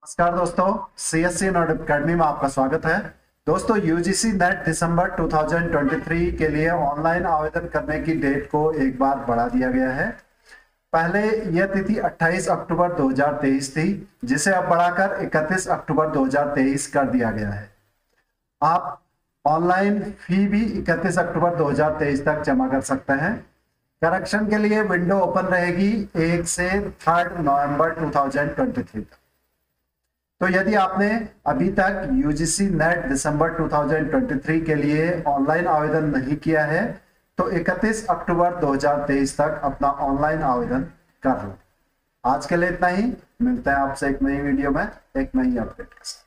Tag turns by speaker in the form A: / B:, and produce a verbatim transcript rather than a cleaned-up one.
A: नमस्कार दोस्तों, CSC not academy में आपका स्वागत है। दोस्तों, यूजीसी नेट दिसंबर दो हज़ार तेईस के लिए ऑनलाइन आवेदन करने की डेट को एक बार बढ़ा दिया गया है। पहले यह तिथि अट्ठाईस अक्टूबर दो हज़ार तेईस थी, जिसे अब बढ़ाकर इकतीस अक्टूबर दो हज़ार तेईस कर दिया गया है। आप ऑनलाइन फी भी इकतीस अक्टूबर दो हज़ार तेईस तक जमा कर सकते हैं। करेक्शन के लिए विंडो ओपन रहेगी एक से थर्ड नवंबर दो हज़ार तेईस तक। तो यदि आपने अभी तक यूजीसी नेट दिसंबर दो हज़ार तेईस के लिए ऑनलाइन आवेदन नहीं किया है तो इकतीस अक्टूबर दो हज़ार तेईस तक अपना ऑनलाइन आवेदन कर लो। आज के लिए इतना ही। मिलते हैं आपसे एक नई वीडियो में एक नई अपडेट के साथ।